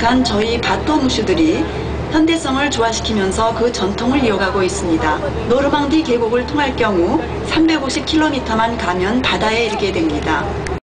저희 바토 무슈들이 현대성을 조화시키면서 그 전통을 이어가고 있습니다. 노르망디 계곡을 통할 경우 350km만 가면 바다에 이르게 됩니다.